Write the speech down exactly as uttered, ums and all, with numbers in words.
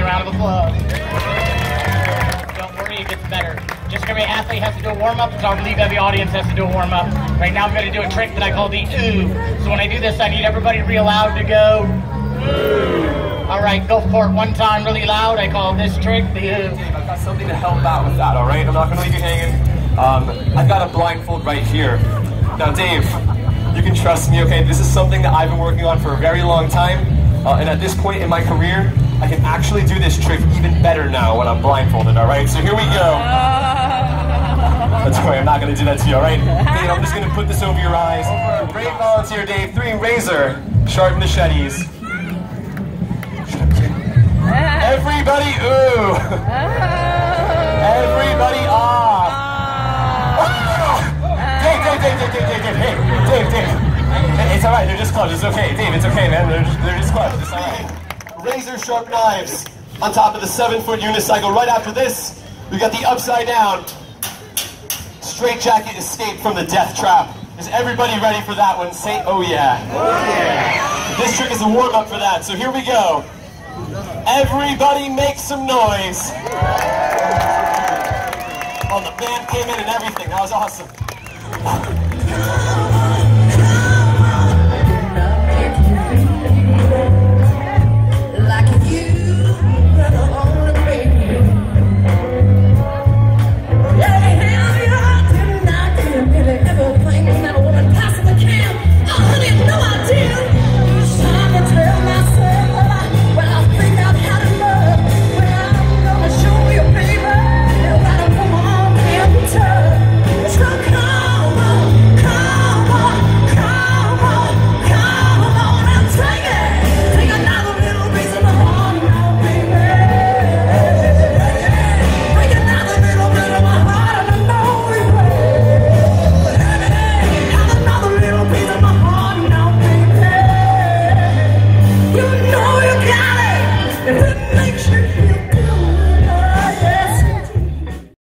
round of applause. Don't worry, it gets better. Just every athlete has to do a warm-up, so I believe every audience has to do a warm-up. Right now I'm going to do a trick that I call the ooh. So when I do this, I need everybody real loud to go ooh. All right, go for it one time really loud. I call this trick the ooh. I've got something to help out with that, all right? I'm not going to leave you hanging. Um, I've got a blindfold right here. Now, Dave, you can trust me, okay? This is something that I've been working on for a very long time. Uh, and at this point in my career, I can actually do this trick even better now when I'm blindfolded, all right? So here we go. That's right, I'm not going to do that to you, all right? Dave, I'm just going to put this over your eyes. Great volunteer, Dave. Three, razor, sharp machetes. Everybody, ooh. Everybody, ah. Dave, Dave, Dave, Dave, Dave, Dave, hey, Dave, Dave. It's all right, they're just clubs, it's okay. Dave, it's okay, man, they're just, they're just clubs, it's all right. Razor sharp knives on top of the seven foot unicycle. Right after this, we got the upside down straight jacket escape from the death trap. Is everybody ready for that one? Say, oh yeah. Oh yeah. This trick is a warm up for that, so here we go. Everybody make some noise. Oh, the band came in and everything, that was awesome.